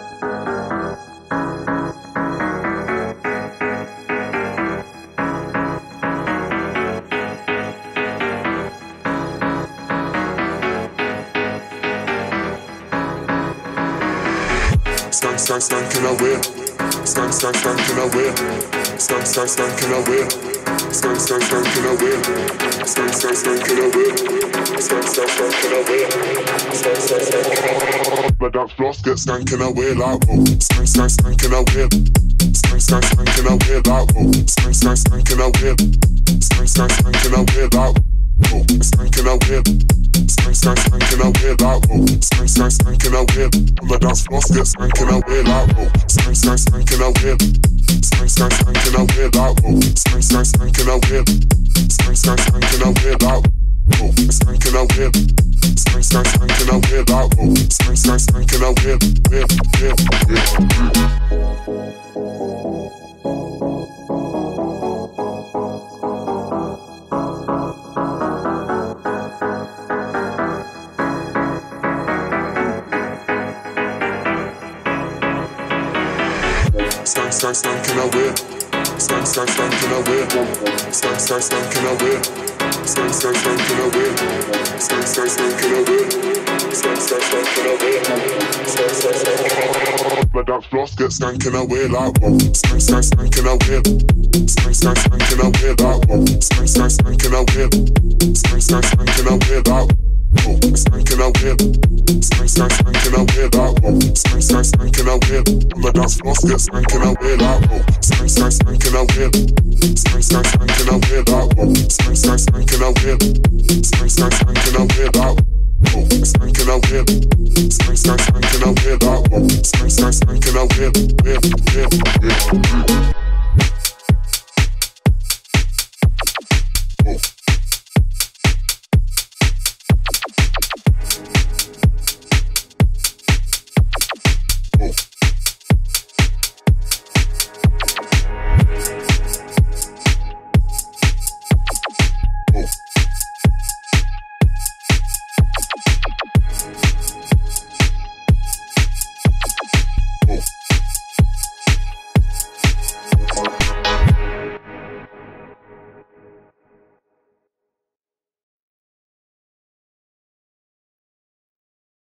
Stank in a whip. Stank in a whip. Stank in a whip. Stank in a whip. Stank in a whip. Stank in a whip. But that floss get stank in a whip like whoa. Stank in a whip. Stank in a whip like whoa. Stank in a whip. Stank in a whip like whoa. Stank in a whip. Stank in a whip like whoa. Stank in a whip. But that floss get stank in a whip like whoa. Stank in a whip. Stank in a whip like whoa. Stank in a whip. Stank in a whip like whoa. Stank in a whip. Stank in a whip like whoa. Stank in a whip. Stank in a whip. Stank in a whip. Stank in a whip. Stank in a whip. Stank in a whip. Stank in a whip. But that floss get stank in a whip like whoa. Stank in a whip. Stank in a whip like whoa. Stank in a whip. Stank in a whip like whoa. Stank in a whip. Stank in a whip like whoa. Stank in a whip. But that floss get stank in a whip like whoa. Stank in a whip. Stank in a whip like whoa. Stank in a whip. Stank in a whip like whoa. Stank in a whip. Stank in a whip like whoa. Stank in a whip.